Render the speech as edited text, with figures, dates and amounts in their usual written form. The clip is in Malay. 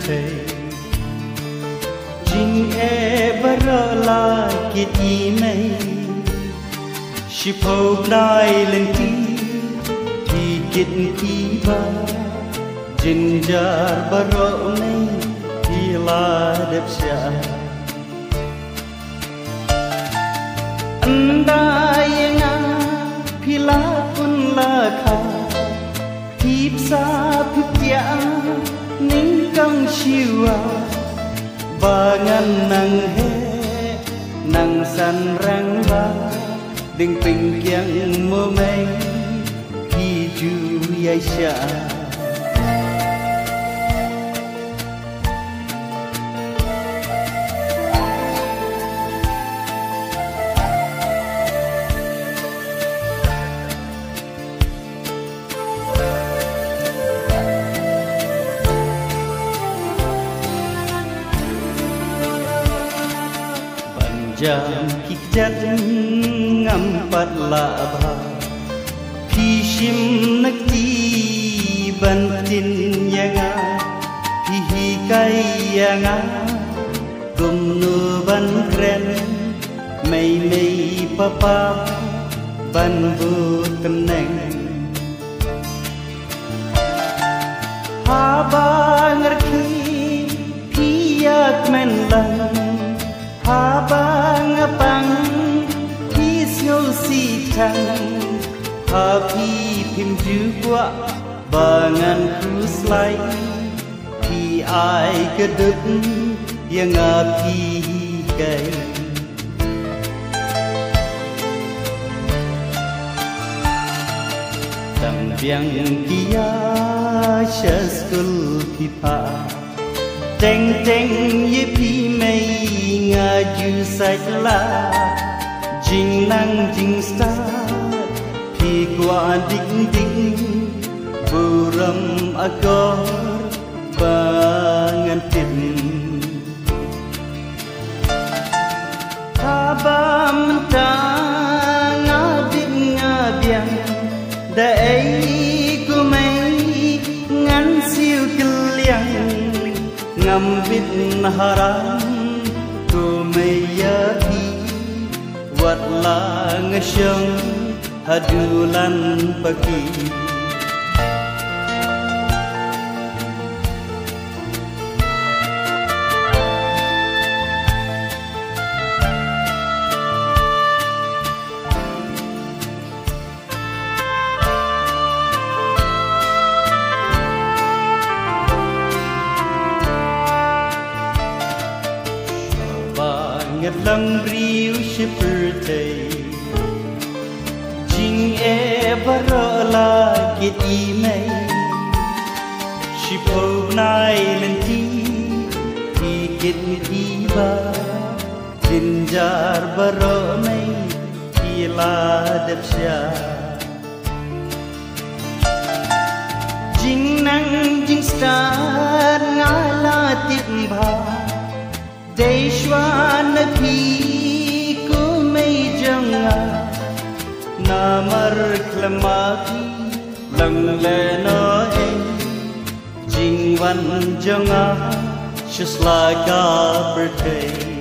thầy Jing e barala kiệt y mây She phâu nai lên thì kiệt y ba Jin jar baro mây thì la đẹp xa Anda yang pila pun la kha Hip sa pipya ning kang siwa Bangan nang he nang san rang ba Đừng tình kiang mơ mây Khi chu yai xa Jam kikjat ngampat laba Pishim nakti bantin yanga Pihikai yanga Gumnu ban kren Mei mei papa ban bu temneng Haba ngerti piyak men lang Habang apang Kisyo si tang Hapi pim juga Bangan kuslay Pi ai kedup Yang api gay Tang biang kia Syaskul pipa Teng teng ye pi mei ngaju saja Jing nang jing star pi kwa ding ding buram akor bangan tin Habam tang ngabim ngabiang dai ku mei ngan siu keliang Ngambit haram ku meyahi Wat la ngesyang hadulan pagi Ngật lăng riu shipper tay Jing e barala kiệt y mây Shipo nai lên thì kiệt y ba Jin jar baro mây thì la đẹp xa Jing nang jing star ngala tiếp ba Deshwan pi ku mei janga namar klamaki lang le no e jing wan janga just like a birthday